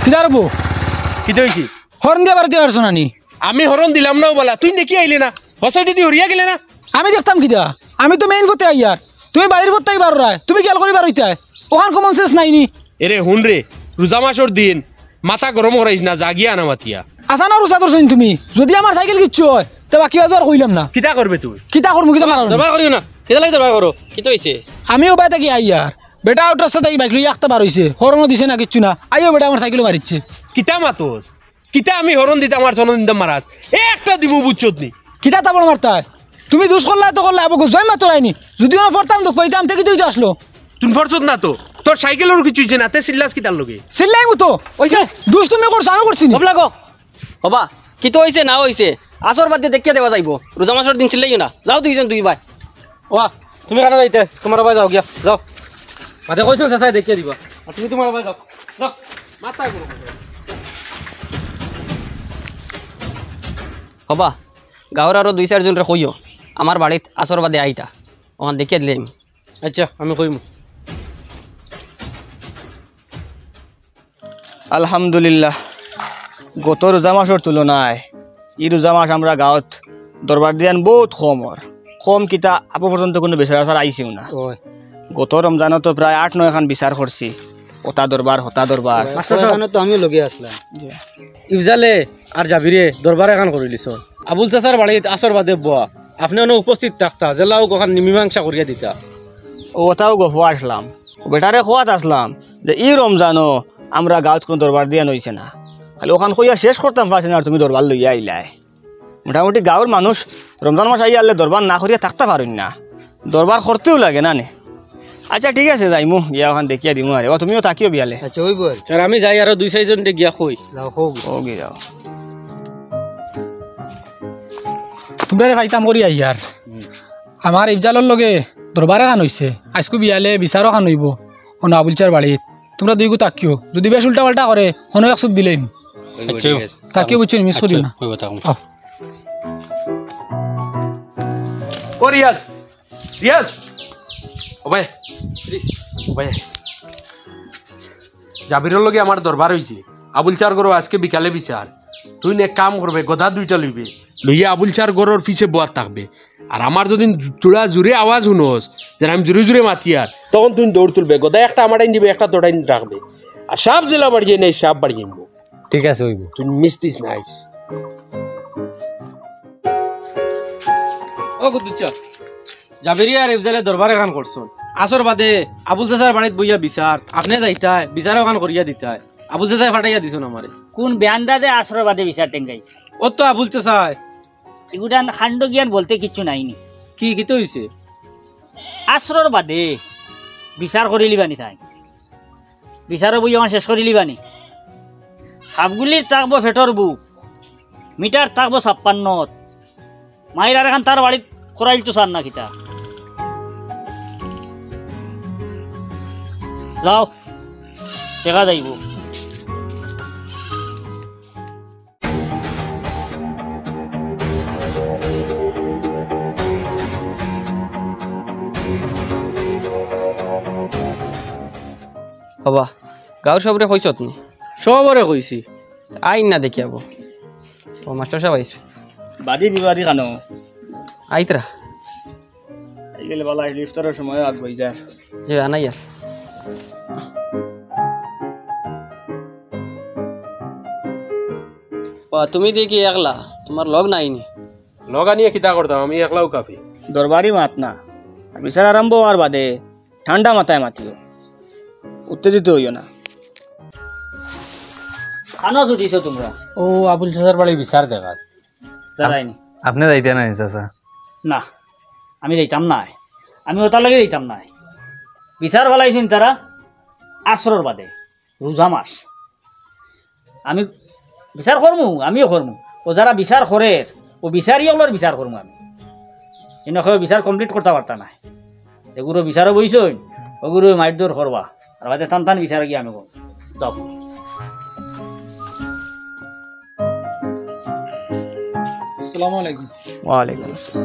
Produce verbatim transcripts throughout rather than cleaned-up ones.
কিদার বউ কি হইছে হরন দিয়ে বাড়িতে পারছো না নি আমি হরন দিলাম না বলা তুই দেখি আইলে না হসাইটি দি হরিয়া গেলে না আমি দেখতাম কিদা আমি তো মেইন পথে আইয়ার তুমি বাড়ির পথে আইবার রায় তুমি গেল করি বার হইতাই ওখান কমন সেন্স নাই নি এরে হুন রে রোজা মাসর দিন মাথা গরম হরাইস না জাগিয়া না মাতিয়া আসা না রোজা ধরছেন তুমি যদি আমার সাইকেল কিচ্ছু হয় তো বাকি আর কইলাম না কিতা করবে তুই কিতা করবো কিতা মারা দরবার করিও না কিতা লাগে দরবার করো কি তো হইছে আমিও বাই থাকি আইয়ার বেটা আউটার সাথে বাইক লই একটা বার হইছে হরনও দিছে না কিচ্ছু না আইও বেটা আমার সাইকেল মারিচ্ছে কিতা মাতোস কিতা আমি হরন দিতে আমার জনম দিতাম মারাস এ একটা দিব বুঝছত নি কিতা তাবড় মারতাই তুমি দুষ করলে তো করলে আবু জয় মাত্র আইনি যদি না ফরতাম তো কইতাম থেকে তুই তো আসলো তুই ফরছত না তো তোর সাইকেলের কিছু হইছে না তে সিল্লাস কিতার লগে চিল্লাই মতো হইছে দুষ তুমি করছো আমি করছি নি হবলা গো হবা কি তো হইছে না হইছে আসর বাদ দিয়ে দেখিয়া দেওয়া যাইব রোজা মাসর দিন ছিলেই না যাও দুইজন দুই ভাই ওয়া তুমি কানা যাইতে তোমার ভাই যাও গিয়া যাও মাঝে কইছো চাচাই দেখিয়া দিবা আর তুমি তোমার ভাই যাও যাও মাথা করো হবা গাঁৱৰ আৰু দুই চাৰিজনৰে কইও আমাৰ বাড়িত আসর বাদে আইতা ওখান দেখিয়া দিলাম আচ্ছা আমি কইম আলহামদুলিল্লাহ গত রোজা মাসের তুলনায় ই রোজা মাস আমরা গাঁৱত দরবার দিয়ান বহুত কমর কম কিতা আপো পর্যন্ত কোনো বিচার আচার আইসিও না গত রমজানত প্রায় আট নয় খান বিচার করছি হতা দরবার হতা দরবার তো আমি লগে আসলাম ইফজালে আর জাবিরে দরবার এখন করে লিছ আবুল চাচার বাড়িত আসর বাদে বয়া আপনি অনেক উপস্থিত থাকতা জেলাও কখন মীমাংসা করিয়া দিতা ওটাও গফ আসলাম বেটারে খোয়াত আসলাম যে ই রমজানও আমরা গাঁৱত কোনো দরবার দিয়া নইছে না খালি ওখান কইয়া শেষ করতাম পারছি না আর তুমি দরবার লইয়া আইলাই মোটামুটি গাঁৱৰ মানুষ রমজান মাস আইয়া আনলে দরবার না করিয়া থাকতে পারেন না দরবার করতেও লাগে না নে আচ্ছা ঠিক আছে যাইমু গিয়া ওখান দেখিয়া দিমু আরে ও তুমিও থাকিও বিয়ালে আচ্ছা হইব আর আমি যাই আরো দুই চারিজন গিয়া কই যাও হোক ও গিয়ে যাও তোমরা ফাইতাম করি আইয়ার আমার ইফজালর লগে দরবারে খান হইছে আজকু বিয়ালে বিচারও খান হইব অন আবুলচার বাড়িত তোমরা দুই গু তাকিও যদি বেশ উল্টা পাল্টা করে হন এক সুপ দিলেন তাকিও বুঝছো মিস করি না ও রিয়াজ রিয়াজ ও ভাই ও ভাই জাবিরের লগে আমার দরবার হইছে আবুল চার গরো আজকে বিকালে বিচার তুই নে কাম করবে গধা দুইটা লইবে লইয়া আবুল চার গরোর পিছে বোয়ার থাকবে আর আমার যদি তোরা জোরে আওয়াজ শুনোস যে আমি জোরে জোরে মাতি আর তখন তুই দৌড় তুলবে গদা একটা আমাটাই দিবে একটা তোটাই রাখবে আর সাপ জেলা বাড়িয়ে নেই সাপ বাড়িয়ে নিব ঠিক আছে হইব তুই মিস্তিস নাইস ও গুদুচ্চা জাবিরি আর ইফজালে দরবারে খান করছন আসর বাদে আবুল চাচার বাড়িত বইয়া বিচার আপনি যাইতাই বিচারও খান করিয়া দিতাই আবুল চাচাই ফাটাইয়া দিছুন আমারে কোন বেয়ান্দাদে আসর বাদে বিচার টেঙ্গাইছে ও তো আবুল চাচাই এগুলান খান্ড জ্ঞান বলতে কিচ্ছু নাইনি কি কি তো হইছে আসরর বাদে বিচার করি লিবানি তাই বিচারও বই আমার শেষ করি লিবানি হাফগুলির থাকবো ফেটর বুক মিটার থাকবো ছাপ্পান্নত মায়ের আর এখন তার বাড়িত করাইল তো সার না খিতা যাও দেখা যাইব হবা গাঁৱৰ সবরে কইছত নি সবরে কইছি আইন না দেখিয়াবো ও মাস্টার সাহেব আইছে বাদী বিবাদী কানো আইতরা এই গেলে বলা ইফতারের সময় আগ বই যায় যে আনাই আর তুমি দেখি একলা তোমার লগ নাইনি লগা নিয়ে কিতা করতাম আমি একলাও কাফি দরবারই মাত না বিচার আরম্ভ হওয়ার বাদে ঠান্ডা মাথায় মাতিও উত্তেজিত হইও না খানা ছুটিছো তোমরা ও আবুল চাচার বাড়ি বিচার দেখাত দাঁড়াইনি আপনি যাইতে না চাচা না আমি যাইতাম না আমি ওটার লাগে যাইতাম না বিচার বলাইছেন তারা আসরর বাদে রোজা মাস আমি বিচার করমু আমিও করমু ও যারা বিচার করে ও বিচারই ওগুলোর বিচার করমু আমি এনেকে বিচার কমপ্লিট করতে পারতা না এগুলো বিচারও বইছই ওগুলো মাইর করবা আর হয়তো টান টান বিচার গিয়ে আমি করব যাও আসসালামু আলাইকুম ওয়ালাইকুম আসসালাম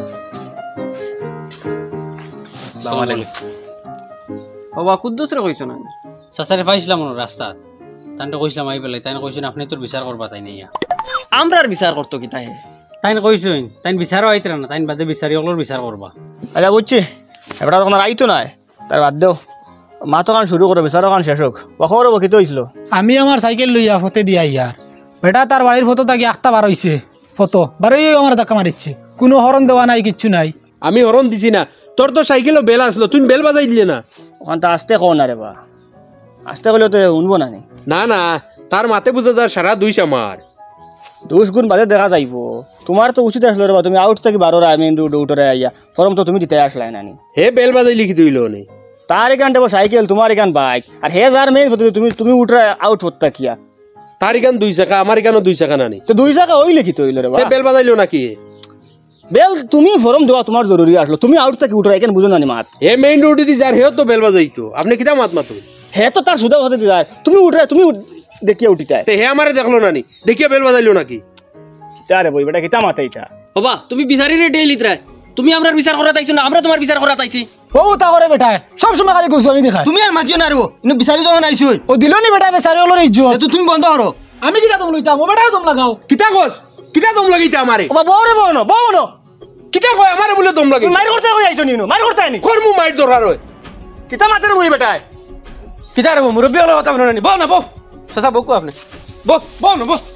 আসসালামু আলাইকুম হবা কুদ্দুস রে কইছ না চাচারে পাইছিলাম রাস্তা তাই কইছিলাম আই পেলাই তাই কইছেন আপনি তোর বিচার করবা তাই নিয়া আমরা আর বিচার করতো কি তাই তাই কইছেন তাই বিচারও আইতরা না তাই বাদে বিচারি ওগুলোর বিচার করবা আচ্ছা বুঝছি এবার তখন আর আইতো নাই তার বাদ দেও মা তো কান শুরু করো বিচারও কান শেষ হোক খবর বকিতে হয়েছিল আমি আমার সাইকেল লইয়া ফতে দিয়া ইয়ার বেটা তার বাড়ির ফটো তাকে আঁকতা বার হইছে ফটো বারোই আমার ধাক্কা মারিচ্ছে কোনো হরণ দেওয়া নাই কিচ্ছু নাই আমি হরণ দিছি না তোর তো সাইকেলও বেল আসলো তুই বেল বাজাই দিলে না ওখান তো আসতে কও না রে বা আসতে গেলেও তো শুনবো না নি না না তার মাতে বুঝা যার সারা দুইশ আমার দোষ গুণ বাদে দেখা যাইব তোমার তো উচিত আসলো রে বা তুমি আউট থেকে বারোরা আমি উঠরে আইয়া ফরম তো তুমি দিতে আসলাই নানি হে বেল বাজাই লিখি দিল নে তার এখান দেবো সাইকেল তোমার এখান বাইক আর হে যার মেইন তুমি তুমি উঠরে আউট হত্যা কিয়া তার এখান দুই চাকা আমার এখানও দুই চাকা নানি তো দুই জায়গা ওই লিখিত হইল রে বা হে বেল বাজাইলো নাকি বেল তুমি ফরম দেওয়া তোমার জরুরি আসলো তুমি আউট থেকে উঠরে এখানে বুঝো নানি মাত হে মেইন রোডে দি যার হেও তো বেল বাজাইতো আপনি কিতা মাত মাতো হে তো তার সুদা হতে দিদার তুমি উঠরে তুমি উঠ- দেখিয়া উঠিটাই তে হে আমারে দেখলো নানি দেখিয়া বেল বাজাইলো নাকি তারে বই বেটা কিতা মাতে ইটা বাবা তুমি বিচারি রে ডেইলি ত্রাই তুমি আমরার বিচার করা তাইছো না আমরা তোমার বিচার করা তাইছি ও তা করে বেটা সব সময় খালি গুছু আমি দেখাই তুমি আর মাতিও না রো ইনো বিচারি যখন আইছো ও দিল নি বেটা বেচারি ওলোর ইজ্জত তো তুমি বন্ধ করো আমি কিতা তোম লইতাম ও বেটাও তোম লাগাও কিতা কস কিতা দম লাগাইতে আমারে ও বউ রে বউ ন বউ ন কিতা কয় আমারে বলে দম লাগাই তুমি মারি করতে করে আইছো নিনো মারি করতে আইনি কোন মু মাইর দরকার হয় কিতা মাতে রে বই বেটা কিতা রে মুরব্বি হলো কথা বলনি বল না বল সসা বকু আপনি বল বল না বল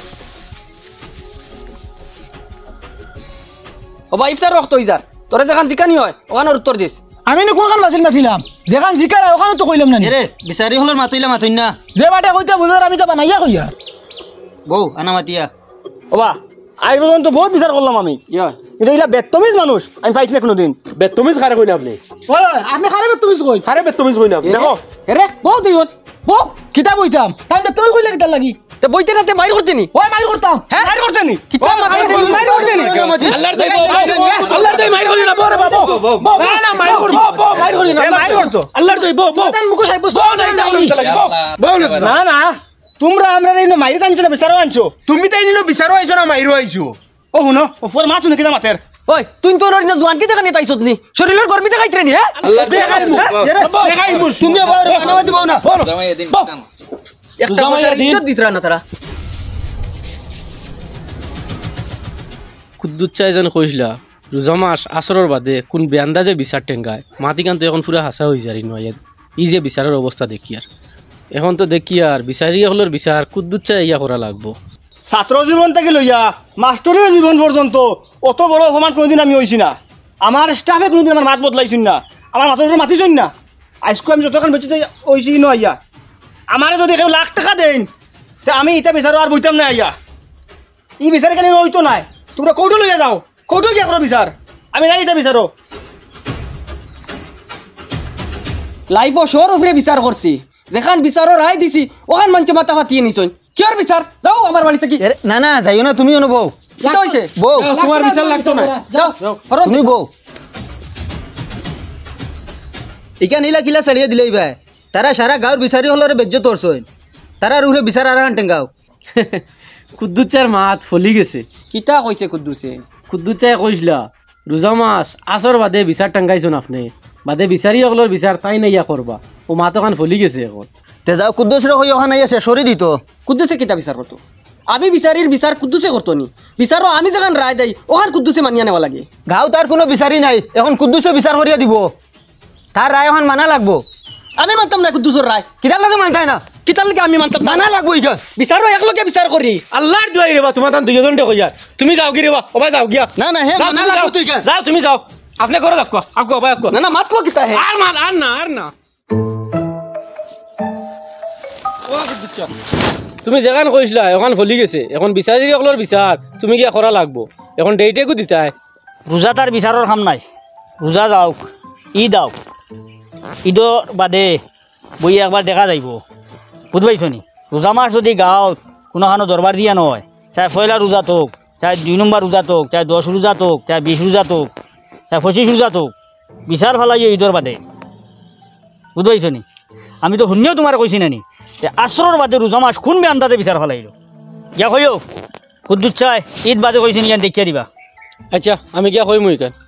বাবা ইফতার রক্ত ইজার তোরে যেখান জিকানি হয় ওখানের উত্তর দিস আমি নি কোনখান বাসিল মাতিলাম যেখান জিকার ওখানে তো কইলাম না নি। এরে বিচারি হলর মাতইলা মাতইন না যে বাটে কইতা বুঝার আমি তো বানাইয়া কইয়া বউ আনা মাতিয়া ও বা আজ পর্যন্ত বহুত বিচার করলাম আমি কিন্তু এগুলা বেতমিজ মানুষ আমি পাইছি না কোনোদিন বেতমিজ খারে কই না আপনি ওই ওই, আপনি খারাপ তুমি কই খারে বেতমিজ কই না আপনি দেখো রে বউ তুই বউ কিতা বইতাম তাই তুমি কইলা কিতা লাগি তে বইতে না তে বাইর করতে নি ওই মাইর করতাম হ্যাঁ মারি করতে নি কিতা মাথা মাইর করতে নি আল্লাহর দই আল্লাহর দই মাইর করি না বরে বাবা না না মাইর করি মাইর করি না মারি করতো আল্লাহর দই বো বো তান মুকো সাহেব বস্তু না না তোমরা আমরা এই মাইরে আনছো না বিচারও আনছো তুমি তাই নিনো বিচারো আইছো না মাইরো আইছো ও শুনো ও পর মাছ কিনা মাতের ওই তুই তো নরিনা জোয়ান কি দেখানি তাইছত নি শরীরের গরমি দেখাইতে নি হ্যাঁ আল্লাহ দেখাইমু দেখাইমু তুমি আবার আনা মাতি বউ না একটা বছর ইজ্জত দিতরা না তারা কুদ্দুত চাই যেন কইসলা রোজা মাস আসরের বাদে কোন বেয়ান্দা যে বিচার টেঙ্গায় মাটিকান তো এখন পুরা হাসা হয়ে যায় নয় ই যে বিচারের অবস্থা দেখি আর এখন তো দেখি আর বিচারি হলোর বিচার কুদ্দুত চাই ইয়া করা লাগবো ছাত্র জীবন থেকে লইয়া মাস্টরের জীবন পর্যন্ত অত বড় অপমান কোনোদিন আমি হইছি না আমার স্টাফে কোনোদিন আমার মাত বদলাইছুন না আমার মাথা মাতিছুন না আজকে আমি যতক্ষণ বেঁচে হইছি ন আইয়া আমারে যদি কেউ লাখ টাকা দেন তা আমি এটা বিচারো আর বইতাম না আইয়া ই বিচারে কেন হইতো নাই তোমরা কৌটো লইয়া যাও কৌটো গিয়া করো বিচার আমি যাই এটা বিচারো লাইভ শোর উপরে বিচার করছি যেখান বিচারও রায় দিছি ওখান মানুষ মাথা ফাটিয়ে নিছই কিয়র বিচার যাও আমার বাড়িতে কি এরে না না যাইও না তুমি অনুভব কি হইছে বউ তোমার বিচার লাগতো না যাও হরণ তুমি বউ ইকা নীলা কিলা ছাড়িয়ে দিলেই ভাই তারা সারা গাঁর বিচারি হলরে বেজ্জ তোরছই তারা রুহে বিচার আর হান্টেন গাও কুদ্দুত চার মাত ফলি গেছে কিতা কইছে কুদ্দুসে কুদ্দুত চাই কইসলা রোজা মাস আসর বাদে বিচার টাঙ্গাইছুন আপনি বাদে বিচারি হলোর বিচার তাই না ইয়া করবা ও মাতকান ফলি গেছে এখন তে যাও কুদ্দুস রে কই ওখানে আইয়া সরি দিত কুদ্দুসে কিতা বিচার করতো আমি বিচারির বিচার কুদ্দুসে করতো নি বিচারও আমি যেখান রায় দেই ওখান কুদ্দুসে মানিয়া নেওয়া লাগে গাঁও তার কোনো বিচারি নাই এখন কুদ্দুসে বিচার করিয়া দিব তার রায় এখন মানা লাগবো আমি মানতাম না কুদ্দুসের রায় কিতার লগে মানতাই না কিতার লাগে আমি মানতাম না মানা লাগবো ইকা বিচারও একলগে বিচার করি আল্লাহর দোয়াই রে বা তোমার তান দুইজন দে কইয়া তুমি যাও কি রে বা ওবা যাও গিয়া না না হে যাও, মানা তুমি লাগবো যাও। তুই কা যাও তুমি যাও আপনি করে দেখো আকো ওবা আকো না না মাতলো কিতা হে আর মান আর না আর না ও কুদ্দুত চা তুমি যেখান কইসলা এখন ফলি গেছে এখন বিচারি হলোর বিচার তুমি গিয়া করা লাগবো এখন ডেইটেকু দিতাই রোজা তার বিচারের কাম নাই রোজা যাওক ঈদ আওক ঈদর বাদে বই একবার দেখা যাইব বুঝ পাইছ নি রোজা মাস যদি গাঁৱত কোনোখানো দরবার দিয়া নয় চাই পয়লা রোজা তোক চাই দুই নম্বর রোজা তোক চাই দশ রোজা তোক চাই বিশ রোজা তোক চাই পঁচিশ রোজা তোক বিচার ফেলাই ঈদর বাদে বুঝ পাইছ নি আমি তো শুনিও তোমার কইছি নানি যে আসরের বাদে রোজা মাস কোন বে আন্দাজে বিচার ফেলাইল ইয়া কইও কুদ্দুত চাই ঈদ বাদে কইছি ইয়ান দেখিয়া দিবা আচ্ছা আমি গিয়া কইমু ইকান